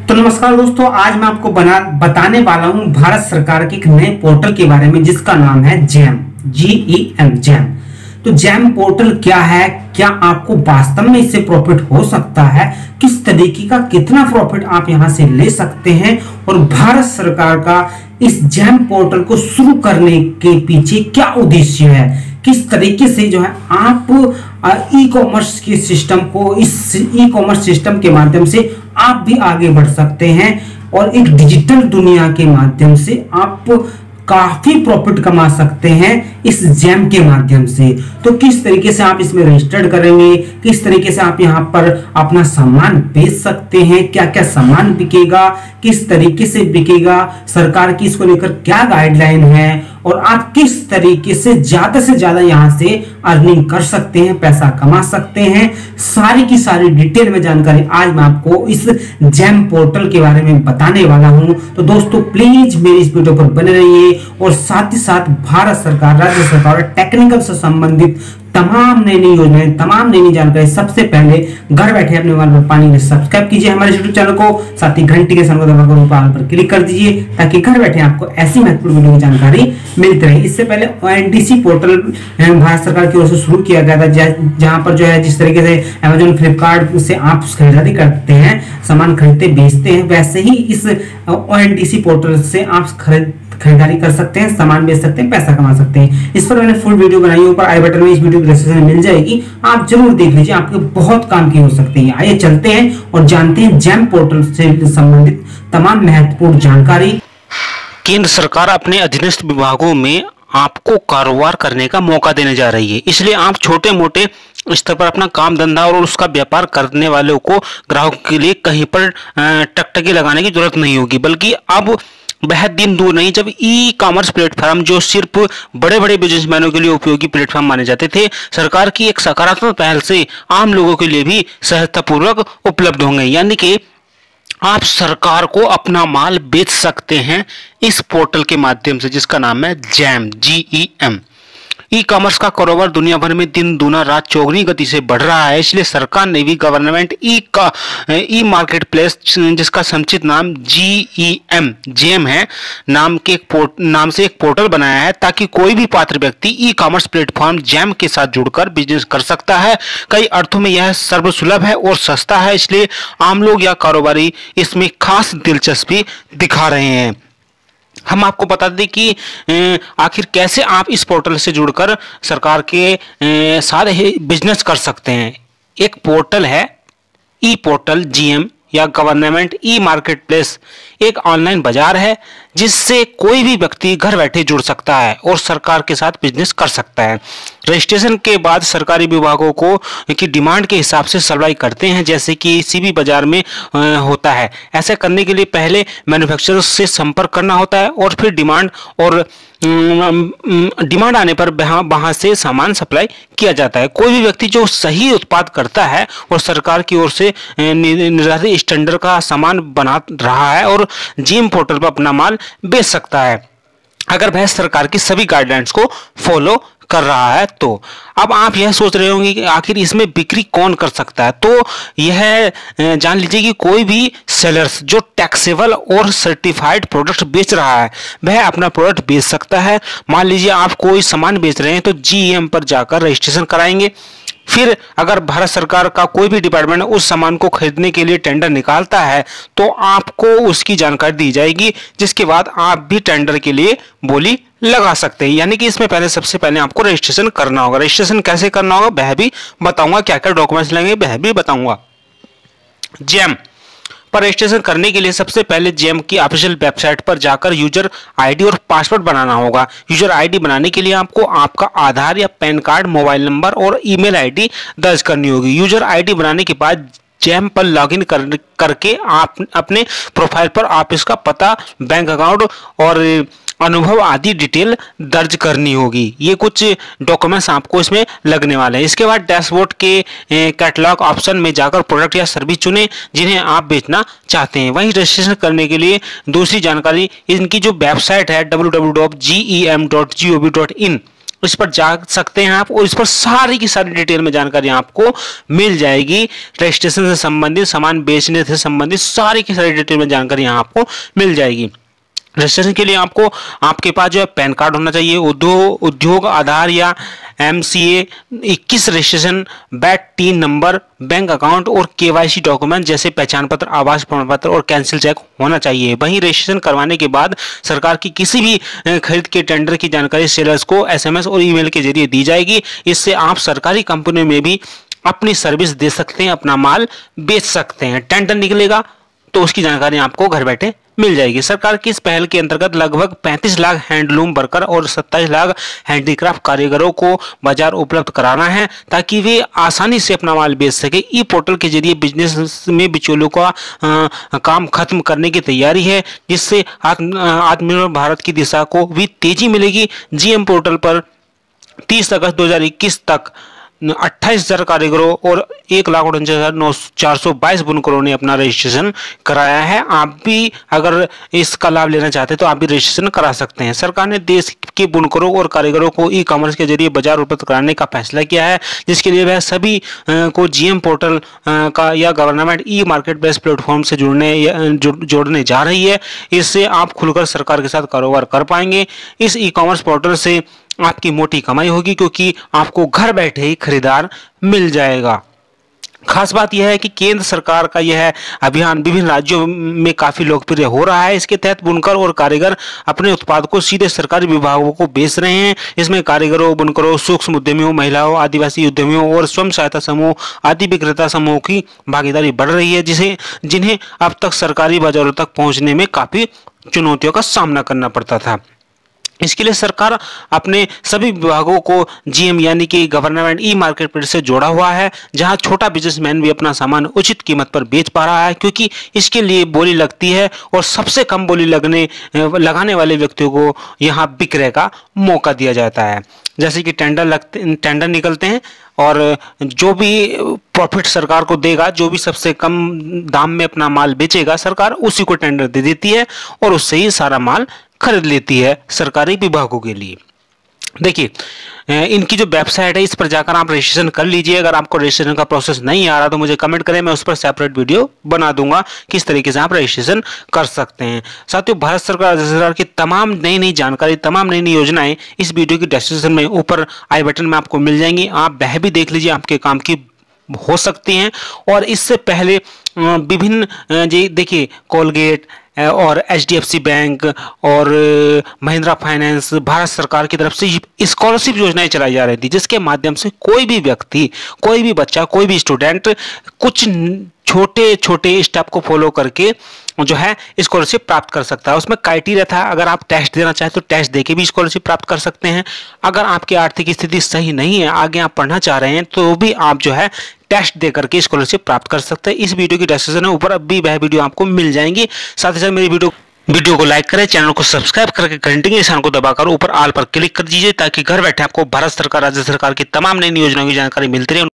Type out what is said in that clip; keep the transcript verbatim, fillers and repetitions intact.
तो नमस्कार दोस्तों, आज मैं आपको बना बताने वाला हूं भारत सरकार के एक नए पोर्टल के बारे में जिसका नाम है GeM, G E M, GeM. तो जैम पोर्टल क्या है, क्या आपको वास्तव में इससे प्रॉफिट हो सकता है, किस तरीके का कितना प्रॉफिट आप यहां से ले सकते हैं और भारत सरकार का इस जैम पोर्टल को शुरू करने के पीछे क्या उद्देश्य है, किस तरीके से जो है आप ई कॉमर्स के सिस्टम को, इस ई कॉमर्स सिस्टम के माध्यम से आप भी आगे बढ़ सकते हैं और एक डिजिटल दुनिया के माध्यम से आप काफी प्रॉफिट कमा सकते हैं इस जैम के माध्यम से। तो किस तरीके से आप इसमें रजिस्टर्ड करेंगे, किस तरीके से आप यहां पर अपना सामान बेच सकते हैं, क्या क्या सामान बिकेगा, किस तरीके से बिकेगा, सरकार की इसको लेकर क्या गाइडलाइन है और आप किस तरीके से ज्यादा से ज्यादा यहां से अर्निंग कर सकते हैं, पैसा कमा सकते हैं, सारी की सारी डिटेल में जानकारी आज मैं आपको इस जैम पोर्टल के बारे में बताने वाला हूं। तो दोस्तों प्लीज मेरी इस वीडियो पर बने रहिए और साथ ही साथ भारत सरकार, राज्य सरकार और टेक्निकल से संबंधित तमाम नई नई योजनाएं, तमाम नई नई जानकारी सबसे पहले घर बैठे अपने मोबाइल पर पाने के लिए सब्सक्राइब कीजिए हमारे यूट्यूब चैनल को, साथ ही घंटी के निशान को दबाकर ऊपर पर क्लिक कर दीजिए ताकि घर बैठे आपको ऐसी महत्वपूर्ण वीडियो की जानकारी मिलती रहे। इससे पहले O N D C portal Bharat सरकार की ओर से शुरू किया गया था, जहां पर जो है जिस तरीके से अमेजोन, फ्लिपकार्ट से आप खरीदारी करते हैं, सामान खरीदते बेचते हैं, वैसे ही इस O N D C portal से आप खरीद खरीदारी कर सकते हैं, सामान बेच सकते हैं, पैसा कमा सकते हैं। इस पर मैंने फुल वीडियो बनाई है, ऊपर आई बटन में इस वीडियो की डिस्क्रिप्शन में मिल जाएगी, आप जरूर देख लीजिए, आपके बहुत काम की हो सकती है। आइए चलते हैं और जानते हैं जैम पोर्टल से संबंधित तमाम महत्वपूर्ण जानकारी। केंद्र सरकार अपने अधीनस्थ विभागों में आपको कारोबार करने का मौका देने जा रही है, इसलिए आप छोटे मोटे स्तर पर अपना काम धंधा और उसका व्यापार करने वालों को ग्राहकों के लिए कहीं पर टकटकी लगाने की जरूरत नहीं होगी, बल्कि अब बेहद दिन दूर नहीं जब ई कॉमर्स प्लेटफॉर्म जो सिर्फ बड़े बड़े बिजनेसमैनों के लिए उपयोगी प्लेटफॉर्म माने जाते थे, सरकार की एक सकारात्मक पहल से आम लोगों के लिए भी सहजतापूर्वक उपलब्ध होंगे। यानी कि आप सरकार को अपना माल बेच सकते हैं इस पोर्टल के माध्यम से जिसका नाम है GeM, G E M. E commerce का कारोबार दुनिया भर में दिन दूना रात चौगुनी गति से बढ़ रहा है, इसलिए सरकार ने भी गवर्नमेंट ई का ई मार्केट प्लेस, जिसका संक्षिप्त नाम जी ई एम, जेम है, नाम के एक पोर्ट नाम से एक पोर्टल बनाया है ताकि कोई भी पात्र व्यक्ति ई कॉमर्स प्लेटफॉर्म जैम के साथ जुड़कर बिजनेस कर सकता है। कई अर्थों में यह सर्वसुलभ है और सस्ता है, इसलिए आम लोग या कारोबारी इसमें खास दिलचस्पी दिखा रहे हैं। हम आपको बता दें कि आखिर कैसे आप इस पोर्टल से जुड़कर सरकार के सारे ही बिजनेस कर सकते हैं। एक पोर्टल है ई पोर्टल जी एम या गवर्नमेंट ई मार्केट प्लेस, एक ऑनलाइन बाजार है जिससे कोई भी व्यक्ति घर बैठे जुड़ सकता है और सरकार के साथ बिजनेस कर सकता है। रजिस्ट्रेशन के बाद सरकारी विभागों को की डिमांड के हिसाब से सप्लाई करते हैं, जैसे कि सी बी बाजार में होता है। ऐसा करने के लिए पहले मैन्युफैक्चरर से संपर्क करना होता है और फिर डिमांड और डिमांड आने पर वहां से सामान सप्लाई किया जाता है। कोई भी व्यक्ति जो सही उत्पाद करता है और सरकार की ओर से निर्धारित स्टैंडर्ड का सामान बना रहा है और जीएम पोर्टल पर अपना माल बेच सकता है, अगर वह सरकार की सभी गाइडलाइंस को फॉलो कर रहा है। तो अब आप यह सोच रहे होंगे कि आखिर इसमें बिक्री कौन कर सकता है, तो यह जान लीजिए कि कोई भी सेलर्स जो टैक्सेबल और सर्टिफाइड प्रोडक्ट बेच रहा है वह अपना प्रोडक्ट बेच सकता है। मान लीजिए आप कोई सामान बेच रहे हैं तो जी ई एम पर जाकर रजिस्ट्रेशन कराएंगे, फिर अगर भारत सरकार का कोई भी डिपार्टमेंट उस सामान को खरीदने के लिए टेंडर निकालता है तो आपको उसकी जानकारी दी जाएगी, जिसके बाद आप भी टेंडर के लिए बोली लगा सकते हैं। यानी कि इसमें पहले सबसे पहले आपको रजिस्ट्रेशन करना होगा। रजिस्ट्रेशन कैसे करना होगा वह भी बताऊंगा, क्या क्या डॉक्यूमेंट्स लगेंगे वह भी बताऊंगा। जैम पर रजिस्ट्रेशन करने के लिए सबसे पहले जैम की ऑफिशियल वेबसाइट पर जाकर यूजर आईडी और पासवर्ड बनाना होगा। यूजर आईडी बनाने के लिए आपको आपका आधार या पैन कार्ड, मोबाइल नंबर और ईमेल आईडी दर्ज करनी होगी। यूजर आईडी बनाने के बाद जैम पर लॉगिन कर, करके आप अपने प्रोफाइल पर आप इसका पता, बैंक अकाउंट और अनुभव आदि डिटेल दर्ज करनी होगी। ये कुछ डॉक्यूमेंट्स आपको इसमें लगने वाले हैं। इसके बाद डैशबोर्ड के कैटलॉग ऑप्शन में जाकर प्रोडक्ट या सर्विस चुनें जिन्हें आप बेचना चाहते हैं। वहीं रजिस्ट्रेशन करने के लिए दूसरी जानकारी, इनकी जो वेबसाइट है W W W dot G E M dot G O V dot in, इस पर जा सकते हैं आप और इस पर सारी की सारी डिटेल में जानकारी आपको मिल जाएगी। रजिस्ट्रेशन से संबंधित, सामान बेचने से संबंधित सारी की सारी डिटेल में जानकारी यहाँ आपको मिल जाएगी। रजिस्ट्रेशन के लिए आपको आपके पास जो है पैन कार्ड होना चाहिए, उद्योग उद्योग आधार या एम सी ए इक्कीस रजिस्ट्रेशन, बैट तीन नंबर, बैंक अकाउंट और केवाईसी डॉक्यूमेंट जैसे पहचान पत्र, आवास प्रमाण पत्र और कैंसिल चेक होना चाहिए। वहीं रजिस्ट्रेशन करवाने के बाद सरकार की किसी भी खरीद के टेंडर की जानकारी सेलर्स को एस एम एस और ईमेल के जरिए दी जाएगी। इससे आप सरकारी कंपनियों में भी अपनी सर्विस दे सकते हैं, अपना माल बेच सकते हैं। टेंडर निकलेगा तो उसकी जानकारी आपको घर बैठे मिल जाएगी। सरकार की इस पहल के अंतर्गत लगभग पैंतीस लाख हैंडलूम वर्कर और सत्ताईस लाख हैंडीक्राफ्ट कारीगरों को बाजार उपलब्ध कराना है ताकि वे आसानी से अपना माल बेच सके। ई पोर्टल के जरिए बिजनेस में बिचौलियों का आ, काम खत्म करने की तैयारी है, जिससे आत्मनिर्भर भारत की दिशा को भी तेजी मिलेगी। जीएम पोर्टल पर तीस अगस्त दो हजार इक्कीस तक अट्ठाईस हजार कारीगरों और एक लाख उनचास हजार नौ चार सौ बाईस बुनकरों ने अपना रजिस्ट्रेशन कराया है। आप भी अगर इसका लाभ लेना चाहते हैं तो आप भी रजिस्ट्रेशन करा सकते हैं। सरकार ने देश के बुनकरों और कारीगरों को ई कॉमर्स के जरिए बाजार उपलब्ध कराने का फैसला किया है, जिसके लिए वह सभी को जीएम पोर्टल का या government e marketplace platform से जुड़ने जोड़ने जा रही है। इससे आप खुलकर सरकार के साथ कारोबार कर पाएंगे। इस ई कॉमर्स पोर्टल से आपकी मोटी कमाई होगी क्योंकि आपको घर बैठे ही खरीदार मिल जाएगा। खास बात यह है कि केंद्र सरकार का यह अभियान विभिन्न राज्यों में काफी लोकप्रिय हो रहा है। इसके तहत बुनकर और कारीगर अपने उत्पाद को सीधे सरकारी विभागों को बेच रहे हैं। इसमें कारीगरों, बुनकरों, सूक्ष्म उद्यमियों, महिलाओं, आदिवासी उद्यमियों और स्वयं सहायता समूह आदि विक्रेता समूह की भागीदारी बढ़ रही है, जिसे जिन्हें अब तक सरकारी बाजारों तक पहुंचने में काफी चुनौतियों का सामना करना पड़ता था। इसके लिए सरकार अपने सभी विभागों को जीएम यानी कि गवर्नमेंट ई मार्केट प्लेस से जोड़ा हुआ है, जहां छोटा बिजनेसमैन भी अपना सामान उचित कीमत पर बेच पा रहा है, क्योंकि इसके लिए बोली लगती है और सबसे कम बोली लगने लगाने वाले व्यक्तियों को यहां बिक्री का मौका दिया जाता है। जैसे कि टेंडर लगते टेंडर निकलते हैं और जो भी प्रॉफिट सरकार को देगा, जो भी सबसे कम दाम में अपना माल बेचेगा, सरकार उसी को टेंडर दे देती है और उससे ही सारा माल खरीद लेती है सरकारी विभागों के लिए। देखिए इनकी जो वेबसाइट है इस पर जाकर आप रजिस्ट्रेशन कर लीजिए। अगर आपको रजिस्ट्रेशन का प्रोसेस नहीं आ रहा तो मुझे कमेंट करें, मैं उस पर सेपरेट वीडियो बना दूंगा किस तरीके से आप रजिस्ट्रेशन कर सकते हैं। साथियों, भारत सरकार राज्य सरकार की तमाम नई नई जानकारी, तमाम नई नई योजनाएं इस वीडियो की डिस्क्रिप्शन में ऊपर आई बटन में आपको मिल जाएंगी। आप वह भी देख लीजिए, आपके काम की हो सकती हैं। और इससे पहले विभिन्न जी देखिए कोलगेट और H D F C bank और महिंद्रा फाइनेंस, भारत सरकार की तरफ से स्कॉलरशिप योजनाएं चलाई जा रही थी, जिसके माध्यम से कोई भी व्यक्ति, कोई भी बच्चा, कोई भी स्टूडेंट कुछ छोटे छोटे स्टेप को फॉलो करके जो है स्कॉलरशिप प्राप्त कर सकता है। उसमें क्राइटेरिया था, अगर आप टेस्ट देना चाहें तो टेस्ट देके भी स्कॉलरशिप प्राप्त कर सकते हैं। अगर आपकी आर्थिक स्थिति सही नहीं है, आगे आप पढ़ना चाह रहे हैं, तो भी आप जो है टेस्ट दे करके स्कॉलरशिप प्राप्त कर सकते हैं। इस वीडियो की डिस्क्रिप्शन में ऊपर अब भी वह वीडियो आपको मिल जाएंगी। साथ ही साथ मेरी वीडियो वीडियो को लाइक करें, चैनल को सब्सक्राइब करके घंटी के निशान को दबाकर ऊपर ऑल पर क्लिक कर दीजिए, ताकि घर बैठे आपको भारत सरकार, राज्य सरकार की तमाम नई योजनाओं की जानकारी मिलती रहे।